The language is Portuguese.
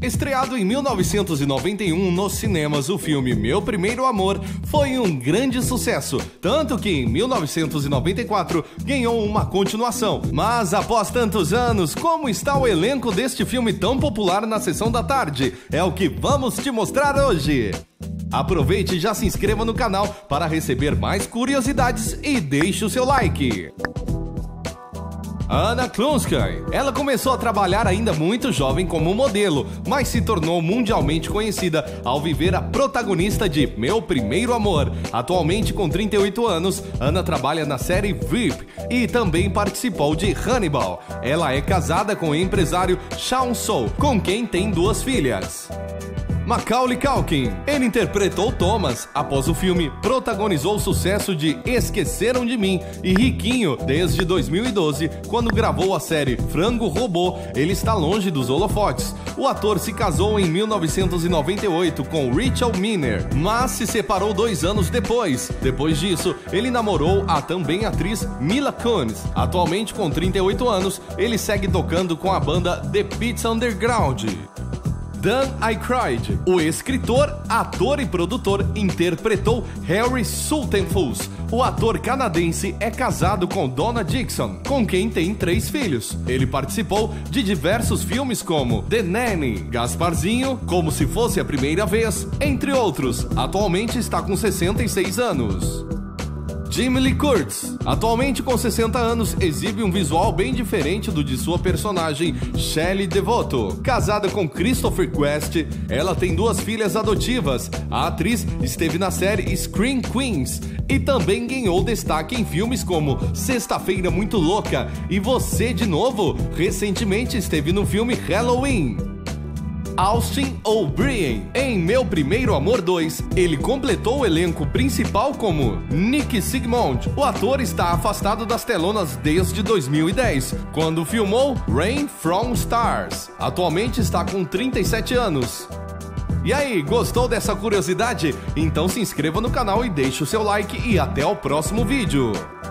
Estreado em 1991 nos cinemas, o filme Meu Primeiro Amor foi um grande sucesso, tanto que em 1994 ganhou uma continuação. Mas após tantos anos, como está o elenco deste filme tão popular na sessão da tarde? É o que vamos te mostrar hoje. Aproveite e já se inscreva no canal para receber mais curiosidades e deixe o seu like. Anna Chlumsky. Ela começou a trabalhar ainda muito jovem como modelo, mas se tornou mundialmente conhecida ao viver a protagonista de Meu Primeiro Amor. Atualmente com 38 anos, Anna trabalha na série VIP e também participou de Hannibal. Ela é casada com o empresário Shawn Sow, com quem tem 2 filhas. Macaulay Culkin. Ele interpretou Thomas após o filme, protagonizou o sucesso de Esqueceram de Mim e Riquinho desde 2012, quando gravou a série Frango Robô. Ele está longe dos holofotes. O ator se casou em 1998 com Rachel Miner, mas se separou 2 anos depois. Depois disso, ele namorou a também atriz Mila Kunis. Atualmente com 38 anos, ele segue tocando com a banda The Beats Underground. Dan Aykroyd. O escritor, ator e produtor interpretou Harry Sultenfuss. O ator canadense é casado com Donna Dixon, com quem tem 3 filhos. Ele participou de diversos filmes como The Nanny, Gasparzinho, Como Se Fosse a Primeira Vez, entre outros. Atualmente está com 66 anos. Jamie Lee Curtis. Atualmente com 60 anos, exibe um visual bem diferente do de sua personagem Shelley Devoto. Casada com Christopher Guest, ela tem 2 filhas adotivas. A atriz esteve na série Scream Queens e também ganhou destaque em filmes como Sexta-feira Muito Louca e Você de Novo. Recentemente esteve no filme Halloween. Austin O'Brien. Em Meu Primeiro Amor 2, ele completou o elenco principal como Nick Sigmund. O ator está afastado das telonas desde 2010, quando filmou Rain from Stars. Atualmente está com 37 anos. E aí, gostou dessa curiosidade? Então se inscreva no canal e deixe o seu like e até o próximo vídeo.